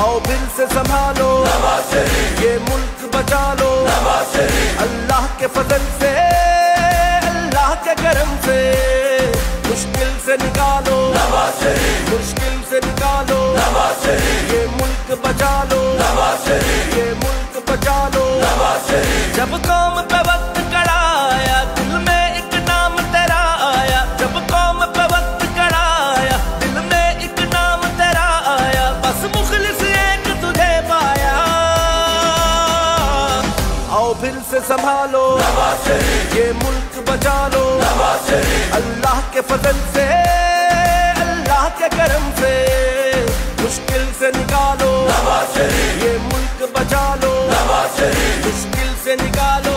आओ फिर से संभालो ये मुल्क बचा लो। अल्लाह के फजल से, अल्लाह के करम से मुश्किल से निकालो, मुश्किल से निकालो। ये मुल्क बचा लो, ये मुल्क बचा लो। जब कौम पे वक्त कड़ा आया, दिल में एक नाम तेरा आया। जब कौम पे वक्त कड़ा आया, दिल में एक नाम तेरा आया। बस मुखलिस एक तुझे पाया। आओ फिर से संभालो ये मुल्क बचा लो। अल्लाह के फजल से, अल्लाह के करम से मुश्किल से निकालो, ये मुल्क बचा लो। मुश्किल से निकालो।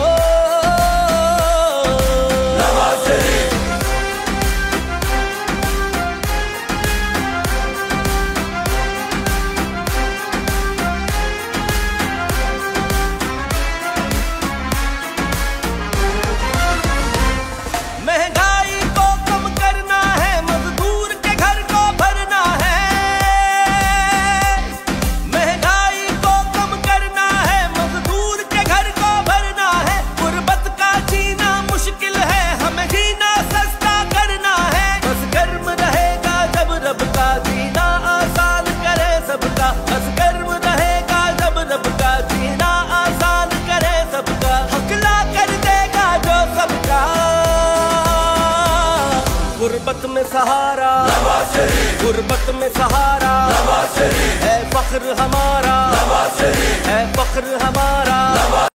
महंगाई को कम करना है, मजदूर के घर को भरना है। महंगाई को कम करना है, मजदूर के घर को भरना है। गुर्बत का जीना मुश्किल है, हमें जीना सस्ता करना है। बस गर्म रहेगा जब रब का जीना आसान करे सबका। बस गर्म रहेगा जब रब का जीना आसान करे सबका। हकला कर देगा जो सबका। गुर्बत में सहारा, गुर्बत में सहारा है फख्र हमारा, है फख्र हमारा।